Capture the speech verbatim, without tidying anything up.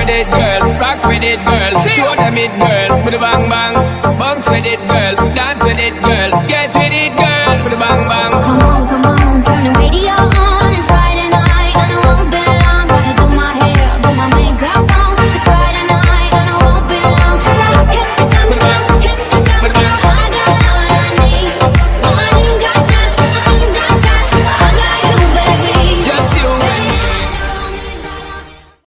with it, girl. Rock with it, girl. Show them it, girl. With a bang bang. Bounce with it, girl. Dance with it, girl. Get